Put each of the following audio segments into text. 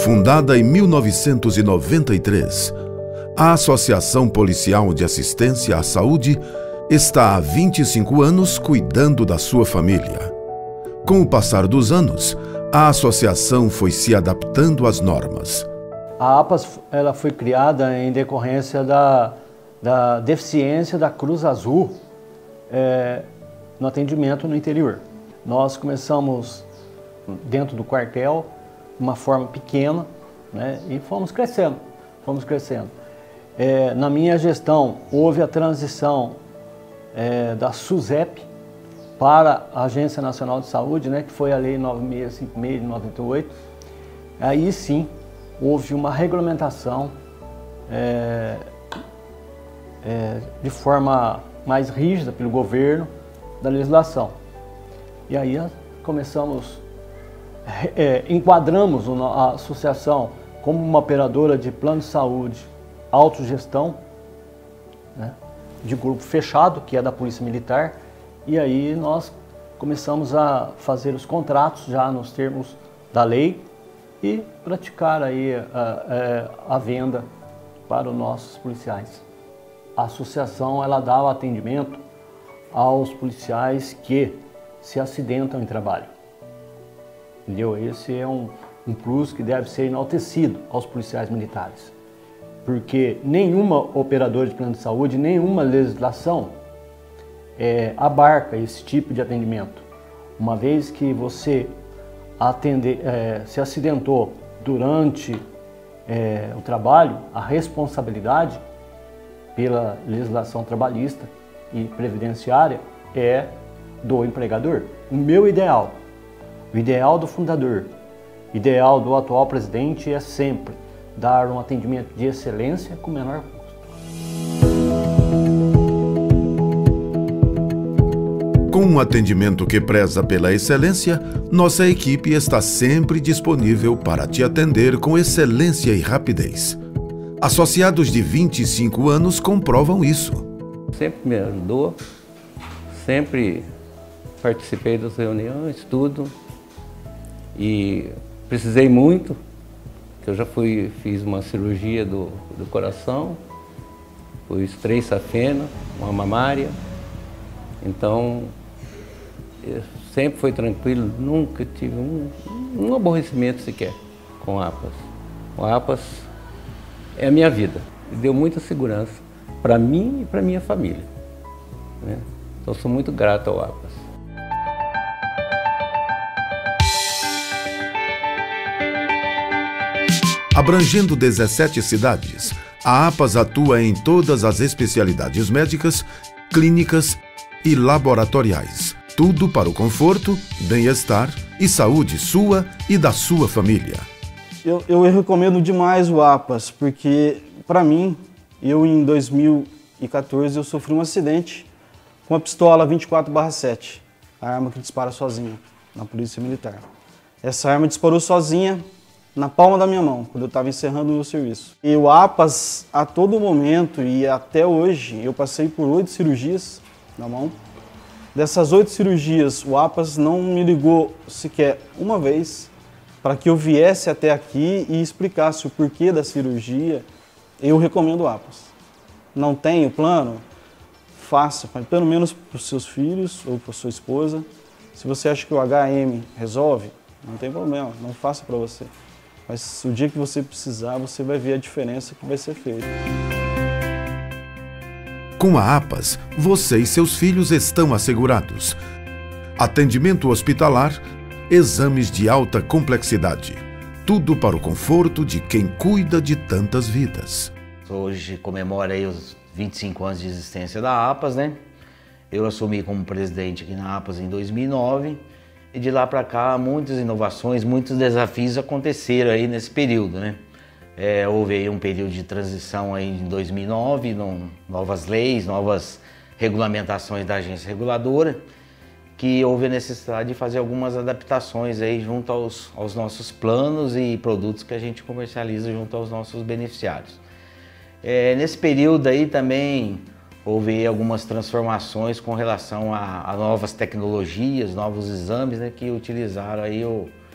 Fundada em 1993, a Associação Policial de Assistência à Saúde está há 25 anos cuidando da sua família. Com o passar dos anos, a associação foi se adaptando às normas. A APAS ela foi criada em decorrência da deficiência da Cruz Azul no atendimento no interior. Nós começamos dentro do quartel, de uma forma pequena, né, e fomos crescendo. Na minha gestão, houve a transição da SUSEP para a Agência Nacional de Saúde, né, que foi a Lei 9656 de 98. Aí sim, houve uma regulamentação de forma mais rígida pelo governo da legislação. E aí enquadramos a associação como uma operadora de plano de saúde, autogestão, né, de grupo fechado, que é da Polícia Militar, e aí nós começamos a fazer os contratos já nos termos da lei e praticar aí a venda para os nossos policiais. A associação ela dá o atendimento aos policiais que se acidentam em trabalho. Entendeu? Esse é um plus que deve ser enaltecido aos policiais militares, porque nenhuma operadora de plano de saúde, nenhuma legislação abarca esse tipo de atendimento. Uma vez que você se acidentou durante o trabalho, a responsabilidade pela legislação trabalhista e previdenciária é do empregador. O meu ideal, o ideal do fundador, o ideal do atual presidente é sempre dar um atendimento de excelência com menor custo. Com um atendimento que preza pela excelência, nossa equipe está sempre disponível para te atender com excelência e rapidez. Associados de 25 anos comprovam isso. Sempre me ajudou, sempre participei das reuniões, tudo. E precisei muito, que eu já fiz uma cirurgia do coração, pus 3 safena, uma mamária. Então, sempre foi tranquilo, nunca tive um aborrecimento sequer com a APAS. O APAS é a minha vida, e deu muita segurança para mim e para minha família, né? Então, sou muito grato ao APAS. Abrangendo 17 cidades, a APAS atua em todas as especialidades médicas, clínicas e laboratoriais. Tudo para o conforto, bem-estar e saúde sua e da sua família. Eu recomendo demais o APAS, porque, para mim, em 2014, eu sofri um acidente com a pistola 24/7, a arma que dispara sozinha, na Polícia Militar. Essa arma disparou sozinha na palma da minha mão, quando eu estava encerrando o meu serviço. E o APAS, a todo momento e até hoje, eu passei por 8 cirurgias na mão. Dessas 8 cirurgias, o APAS não me ligou sequer uma vez para que eu viesse até aqui e explicasse o porquê da cirurgia. Eu recomendo o APAS. Não tem o plano? Faça, pelo menos para os seus filhos ou para sua esposa. Se você acha que o HM resolve, não tem problema, não faça para você. Mas o dia que você precisar, você vai ver a diferença que vai ser feita. Com a APAS, você e seus filhos estão assegurados. Atendimento hospitalar, exames de alta complexidade. Tudo para o conforto de quem cuida de tantas vidas. Hoje comemora aí os 25 anos de existência da APAS, né? Eu assumi como presidente aqui na APAS em 2009. E de lá para cá, muitas inovações, muitos desafios aconteceram aí nesse período, né? Houve aí um período de transição aí em 2009, novas leis, novas regulamentações da agência reguladora, que houve a necessidade de fazer algumas adaptações aí junto aos nossos planos e produtos que a gente comercializa junto aos nossos beneficiários. Nesse período aí também houve algumas transformações com relação a novas tecnologias, novos exames, né, que utilizaram aí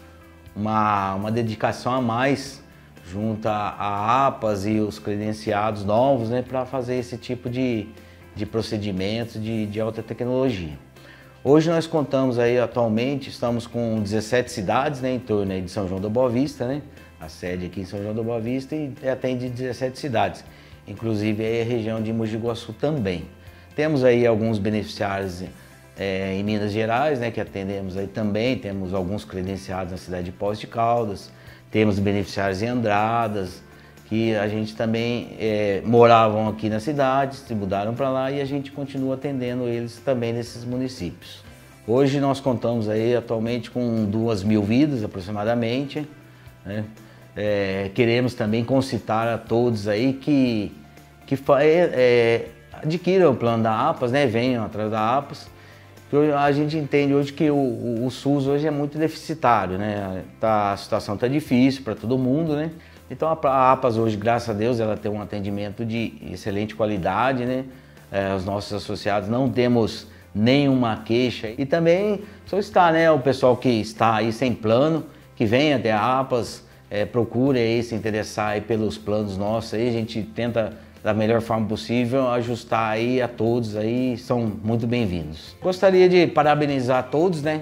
uma dedicação a mais junto a APAS e os credenciados novos, né, para fazer esse tipo de procedimentos de alta tecnologia. Hoje nós contamos aí, atualmente, estamos com 17 cidades, né, em torno aí de São João da Boa Vista, né, a sede aqui em São João da Boa Vista, e atende 17 cidades, inclusive aí a região de Mogi Guaçu também. Temos aí alguns beneficiários em Minas Gerais, né, que atendemos aí também, temos alguns credenciados na cidade de Poços de Caldas, temos beneficiários em Andradas, que a gente também moravam aqui na cidade, se mudaram para lá e a gente continua atendendo eles também nesses municípios. Hoje nós contamos aí atualmente com 2.000 vidas aproximadamente, né? Queremos também concitar a todos aí que adquiram o plano da APAS, né? Venham atrás da APAS. A gente entende hoje que o SUS hoje é muito deficitário, né? A situação está difícil para todo mundo, né? Então a APAS hoje, graças a Deus, ela tem um atendimento de excelente qualidade, né? Os nossos associados não temos nenhuma queixa. E também solicitar, né, o pessoal que está aí sem plano, que venha até a APAS, procure aí se interessar aí pelos planos nossos aí, a gente tenta da melhor forma possível ajustar aí a todos aí, são muito bem-vindos. Gostaria de parabenizar todos, né?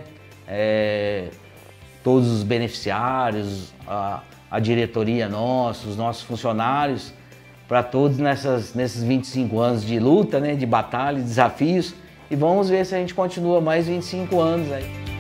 Todos os beneficiários, a diretoria nossa, os nossos funcionários, para todos nesses 25 anos de luta, né, de batalha, de desafios, e vamos ver se a gente continua mais 25 anos aí.